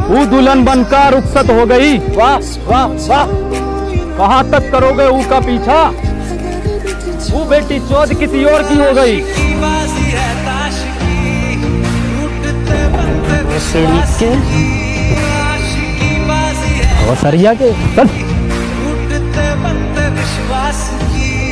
वो दुल्हन बनकर रुखसत हो गई। वाह वाह वाह, कहाँ तक करोगे ऊ का पीछा? वो बेटी चौध किसी और की हो गई। सरिया के